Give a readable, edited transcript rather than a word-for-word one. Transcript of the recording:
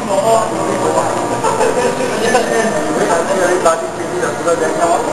Ini kan ini batik ini dah sudah jadi awak.